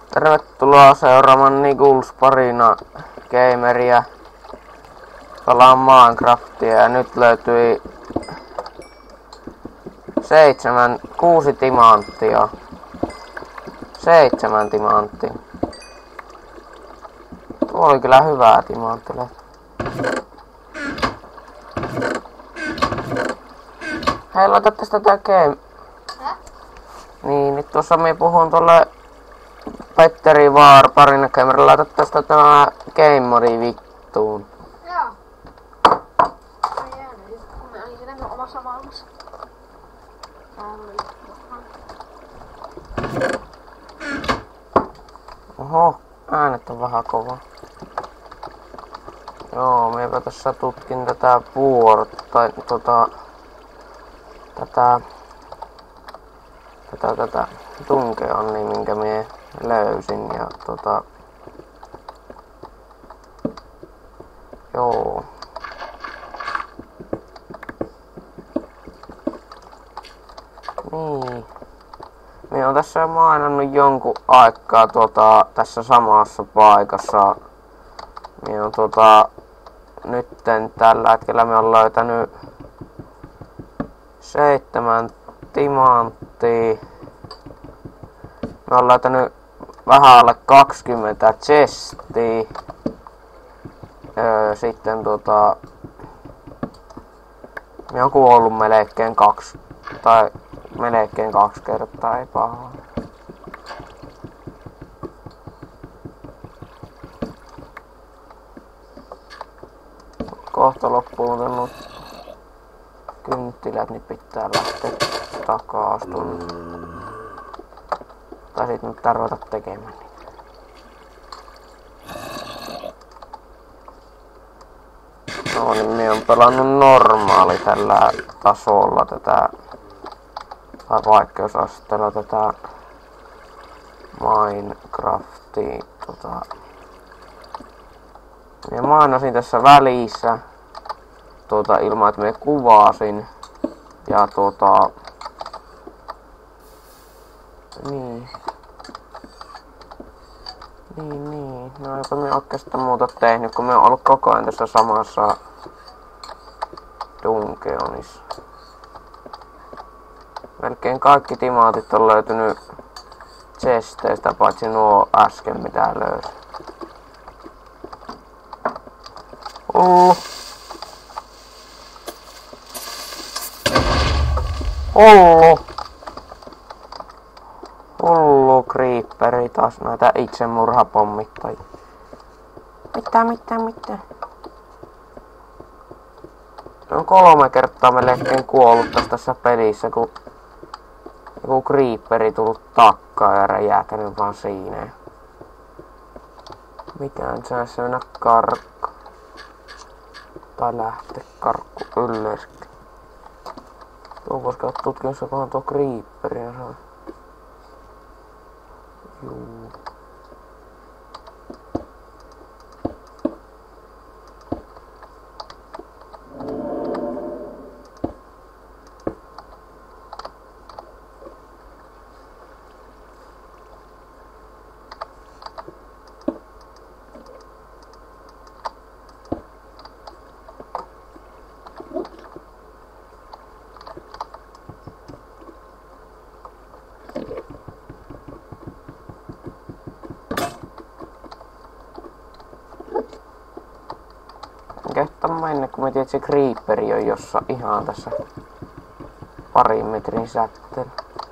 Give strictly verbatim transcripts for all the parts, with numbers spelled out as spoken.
Tervetuloa seuraamaan Niguls parina gameria. Pelaan Minecraftia ja nyt löytyi seitsemän, kuusi timanttia. Seitsemän timanttia. Tuo oli kyllä hyvää timanttia. Hei, laita tästä tää game. Hä? Niin, nyt tuossa minä puhun tuolle Petteri Vaar parina gamerilla. Laita tästä tää game modi vittuun. Joo. Ei jäänyt, kun me olin siinä omassa maailmassa. Täällä oli Oho, äänet on vähän kova. Joo, minäpä tässä tutkin tätä vuorta, tai tota... Tätä... Tätä, tätä tunkea on niin, minkä mie löysin ja tota... Joo. Niin. Minä on tässä maininnut jonkun aikaa tuota, tässä samassa paikassa. Minä on tuota, nytten tällä hetkellä me on löytänyt seitsemän timanttia. Me on löytänyt vähän alle kaksikymmentä chestia. Öö, sitten tuota... Me on kuollut melkein kaksi, tai melkein kaksi kertaa, ei pahaa. Kohta loppuu nuo kynttilät, niin pitää lähteä takas tuonne. Tai sit nyt tarvita tekemään niitä. No niin, minä on pelannut normaali tällä tasolla tätä, tai vaikeusasteella tätä Minecraftia. Tota. Minä mainasin tässä välissä, tuota, ilman että minä kuvasin. Ja tuota... Niin. Niin, niin. No eipä minä oikeastaan muuta tehnyt, kun minä oon ollut koko ajan tässä samassa dungeonissa. Melkein kaikki timaatit on löytynyt chesteistä, paitsi nuo äsken mitä löysin. Hullu. Hullu. Hullu creeperi taas näitä itsemurhapommittajia. Mitä, mitä, mitä? On kolme kertaa melkein kuollut tässä, tässä pelissä, kun joku creeperi tullut takkaan ja räjähtänyt vaan siinä. Mikään saisi mennä karkku. Tai lähteä karkku ylös. Tuo voisi käydä tutkimassa, kunhan tuo creeperi ja saa. Juu. Kehtaa mennä, kun mä tiedän, että se creeperi on jossa ihan tässä parin metrin säteellä.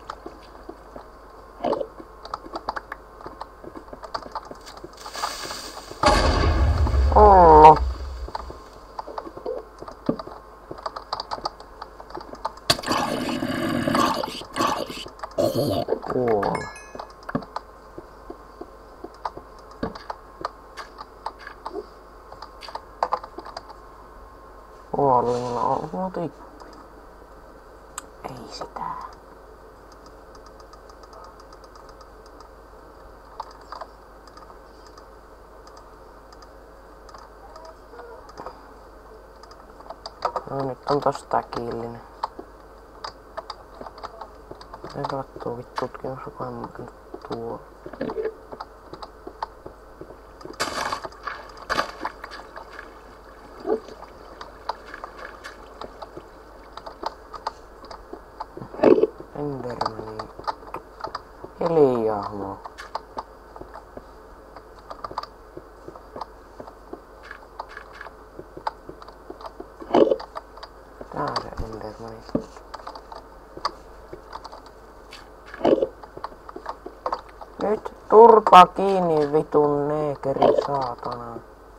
Hullu. Kuolla. Kuollilla on muuten. Ei sitä. No nyt on tosta kiillinen. Ei kattuu vittu tutkimassa, kun en tuo. hahmoa. Tää on se Endermani. Nyt turpa kiinni vitun neekeri saatana.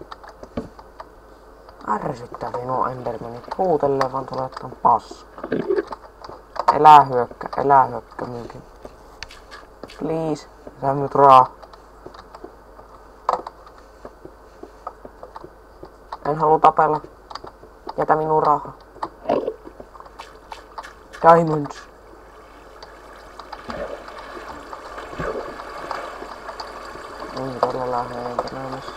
Ärsyttää minua Endermanit. Huutelee vaan tulee ton paska. Elää hyökkä, elää hyökkä minkin. Please, sä nyt raa. En halua tapella. Jätä minun rahaa. Diamonds. Niin todella heikenämässä.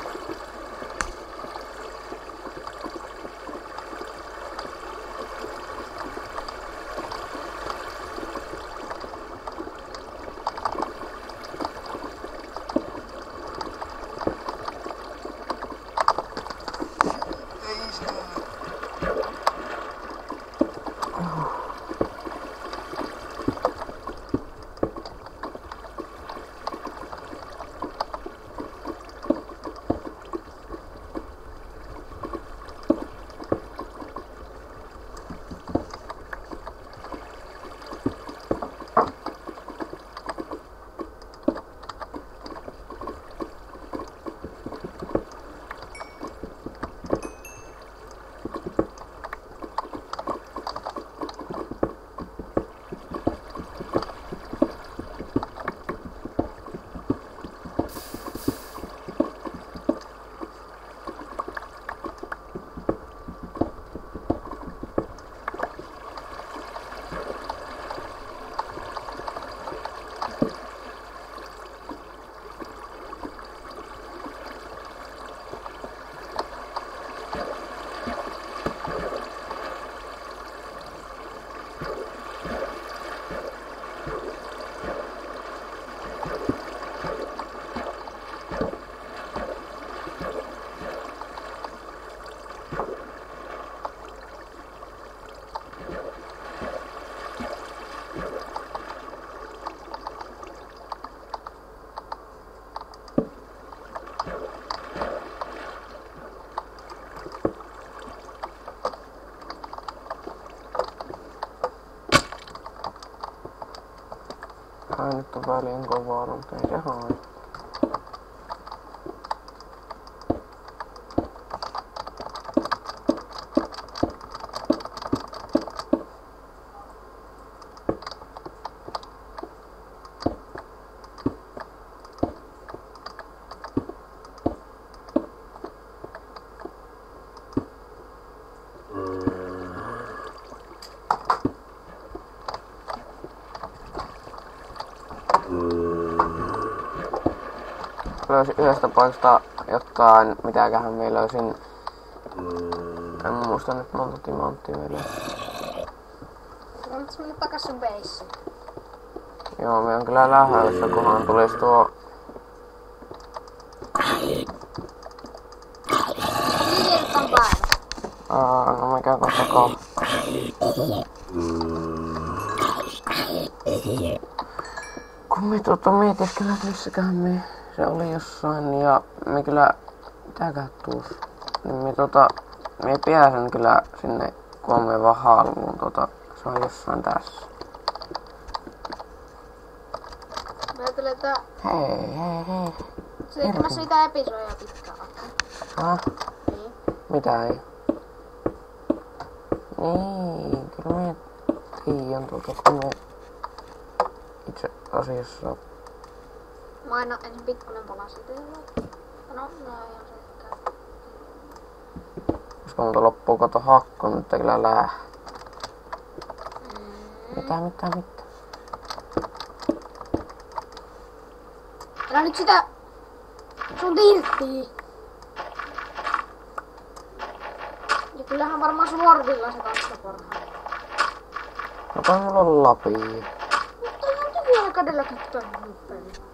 Ai nyt on väliin kovaa, mutta ei se haittaa. Löysin yhdestä paikasta jotain, mitäköhän me löysin. En muista nyt monta timanttia meillä. Kannattais mennä takas sun base. Joo, me on kyllä lähdössä, kunhan tulis tuo... Liirtan päällä. Aa, no mikä kohta kohta. Kun me tuota mietiskellä, että missäköhän me... Se oli jossain ja me kyllä... Mitäkään tuus? Niin me tota... Me pääsen kyllä sinne, kun me vaan haluun tota... Se on jossain tässä. Mä ajattelen, että... Hei, hei, hei. Se ei tekemässä mitään episodia pitkään aikaa. Häh? Niin. Mitä ei? Niin, kyllä me tiiän tuota, kun me itse asiassa... Mä aina ensin pikkunen palasin teille. No, no ihan se käy. Koska multa loppuu kato hakko, nyt ei kyllä lähtee. Mm. Mitä, mitä, mitä? Älä nyt sitä... Sun tirttii. Ja kyllähän varmaan Smorvilla se kanssa parhaa. No kai mulla on lapia. Mutta ihan tyhjällä kädellä kittaa nyt peli.